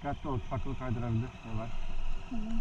Dikkatli ol, takılı kaydırabilir. Yavaş. Tamam.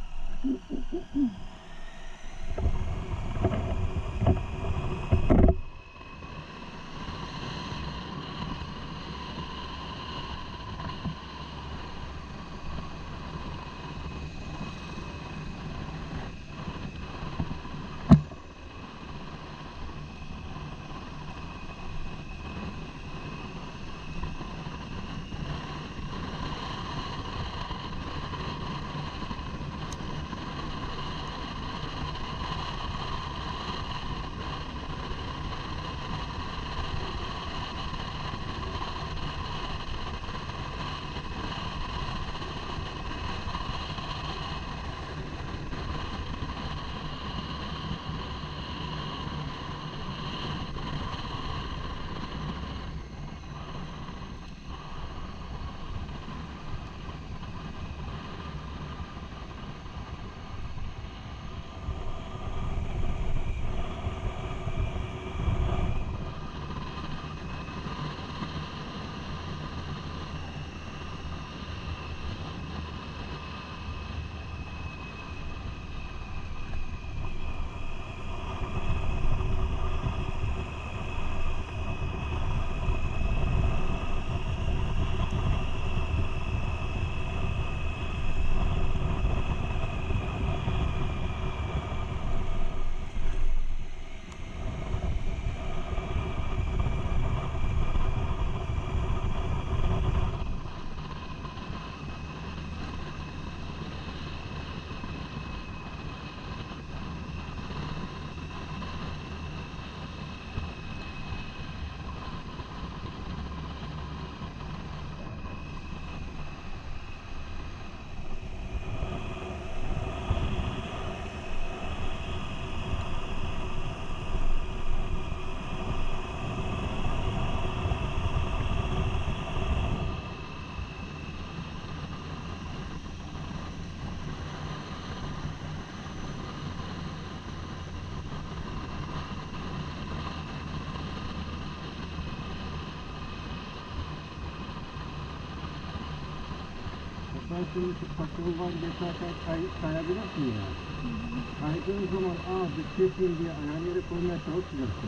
Sen şimdi şu takıldan geçerken kayabilirsin ya. Kaydığın zaman bir kesin diye ayağını yere koymaya çalışacaksın.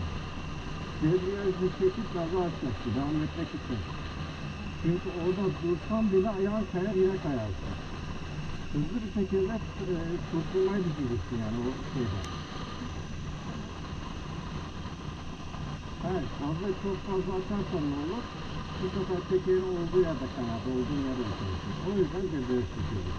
Debriyajı çekip gazı açacaksın, devam etmek için. Çünkü orada dursan bile ayağın kayar, yine kayarsın. Hızlı bir şekilde kurtulmayı düşünürsün yani o şeyden. Evet, gazı çok fazla açarsan ne olur? Bu sefer tekerin olduğu yerde kayar, olduğun yerde oturursun. O yüzden debriyaj çekiyoruz.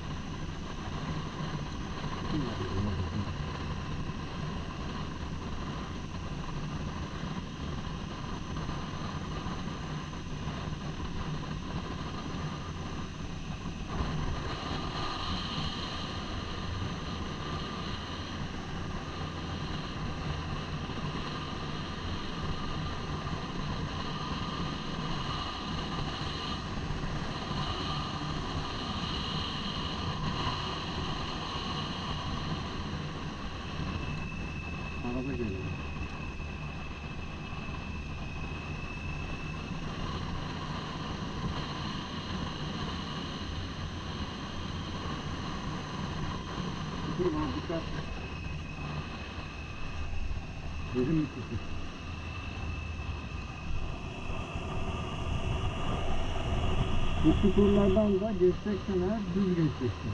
Araba geliyor. Dur bana dikkat. Dedim mi kızım? Bu çukurlardan da geçeceksen eğer düz geçeceksin.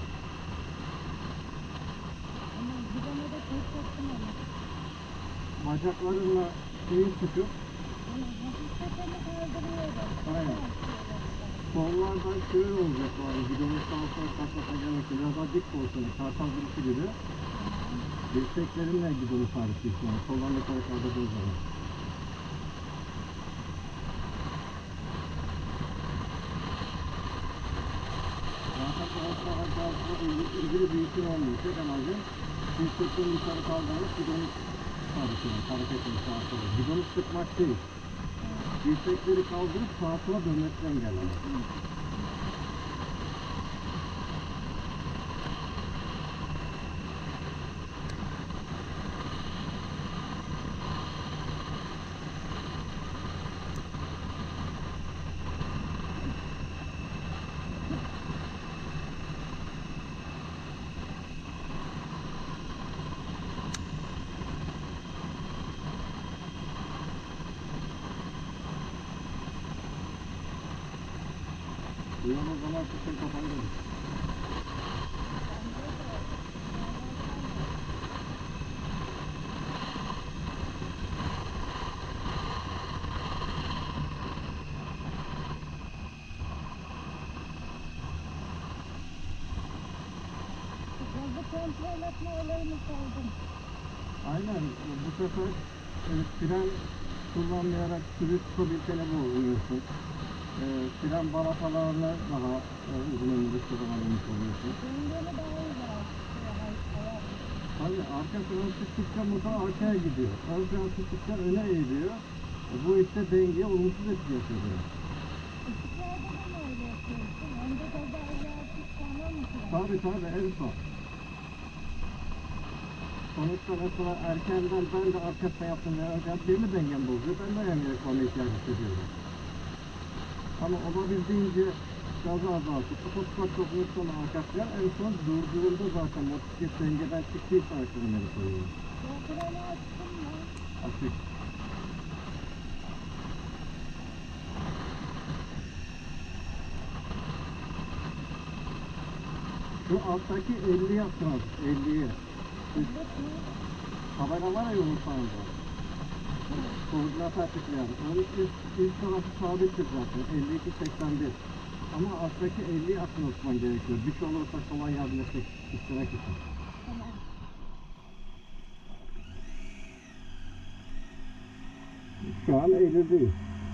Ama gidene de korkacaksın ama. Bacaklarınla şeyi sıkıp Ama hafif tepemi kaldırıyorum. aynen. Kollardan şöyle olacak bari. Gidonu sağa sola kalkmasına gerek yok. Biraz daha dik olsun. Kartal duruşu gibi. Dirseklerinle gidonu sabitleyeceksin. Yani kollarla yukarı kaldırdığın zaman. Zaten arasında ilgili bir işin olmuyor. Tek amacı dirseklerini yukarı kaldırıp gidonu sabitlemek. Hareket etmek sağa sola. Gidonu sıkmak değil. Dirsekleri kaldırıp sağa sola dönmesini engellemek. Bu yol o zaman kışın kapandı. Yazı kontrol etme olayını sevdim. Aynen bu sefer fren kullanmayarak sürüş tutabilsene bu oluyorsun. Fren balatalarla daha uzun ömürlü kullanılmış oluyorsun. Dengeni daha iyi var. Tabii arka fren tuttukça motor arkaya gidiyor. Ön fren tuttukça öne eğiliyor. Bu işte dengeye olumsuz etki yapıyor. Işıklarda da mı öyle yapıyorsun? Önce gaza azaltıp sonra mı fren? Tabii en son. Sonuçta mesela erkenden ben de arka fren yaptım ve benim dengem bozuyor. Ben de yani reklama ihtiyaç hissediyorum. Ama olabildiğince gazı azaltıp ufak dokunuştan arka fren en son durduğunda zaten motosiklet dengeden çıktıysa arka frenleri koyuyor. Ya freni açtın mı? Açık. Şu alttaki 50 yaptınız. 50'ye. Tabela var ya yolun sağında. Koordinat açıklayan. Onun üst tarafı sabittir zaten. 52-81. Ama alttaki 50'yi atlatman gerekiyor. Bir şey olursa kolay yardım etmek istemek için. Tamam. Şu an 50'deyiz.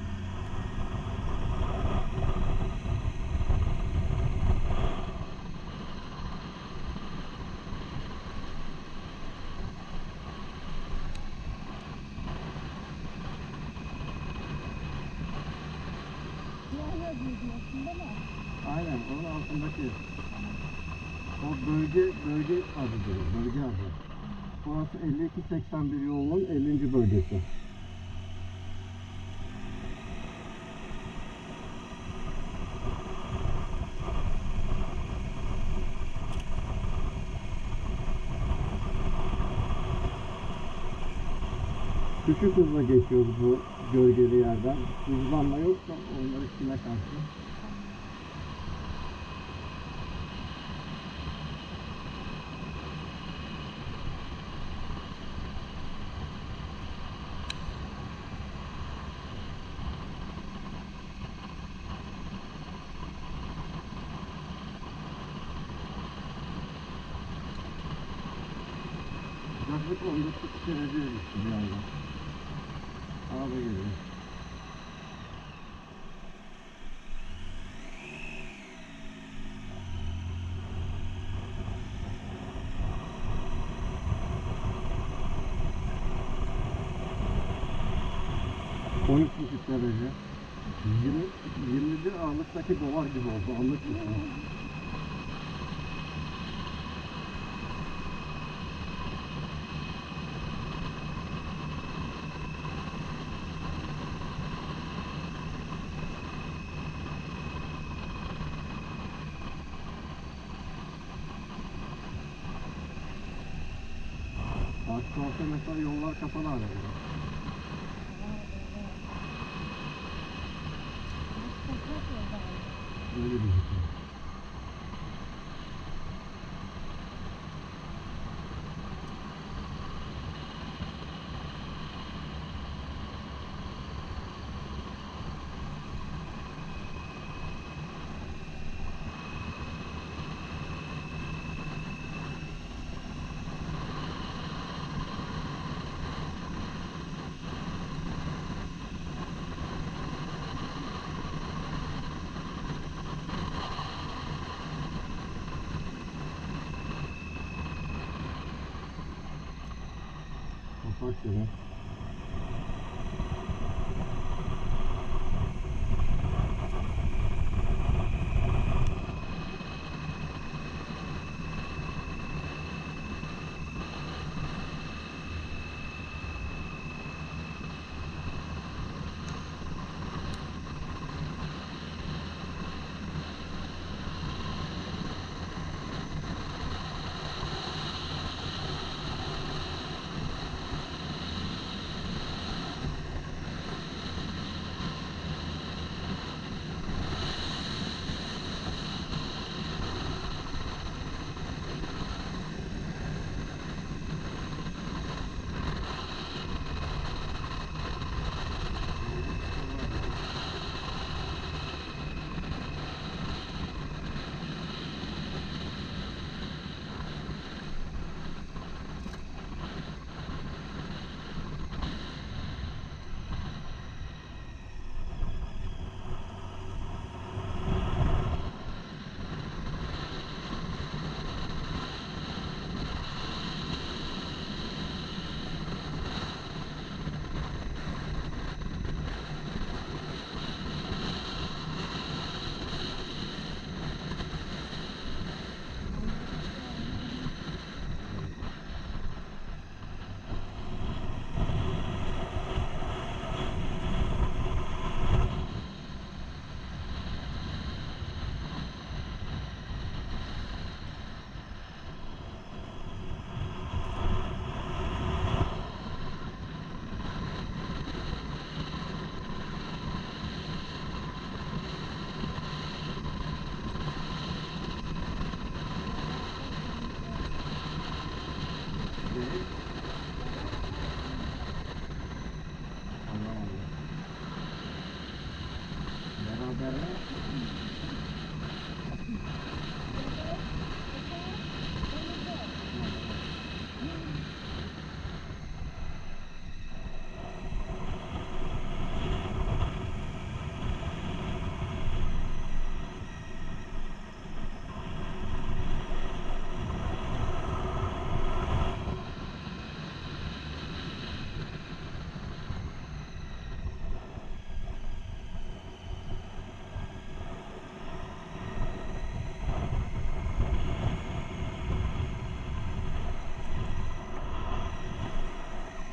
Siyah yazıyor diyorsun değil mi? Aynen onun altındaki. O bölge adıdır. Bölge adı. Burası 52-81 yolunun 50. bölgesi. Düşük hızla geçiyoruz bu gölgeli yerden. Hızlanma yoksa onları kime karşı? Yaklaşık 19 dereceye düştü bir anda. Araba geliyor. ...13,5 derece. 21 Aralık'taki dolar gibi oldu. Anlık bir şey. Asfalta mesela yollar kapalı hala. Böyle bir şey. Kapak yolu.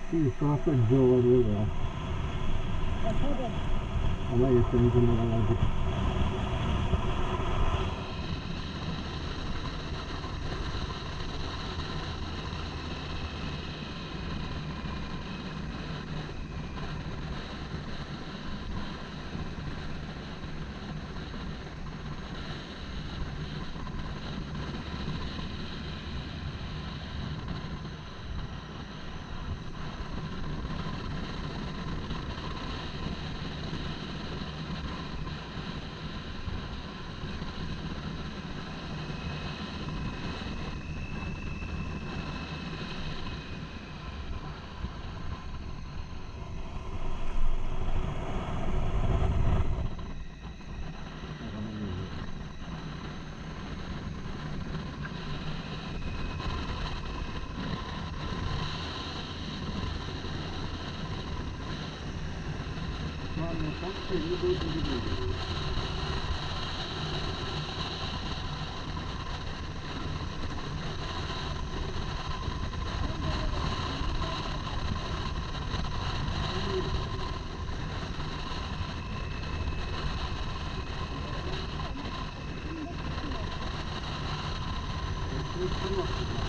Üst tarafta güzel olabilir ya. Bakalım. Ama yeterince moral aldık. Şu an mesaj 54. bölüm. Tamam.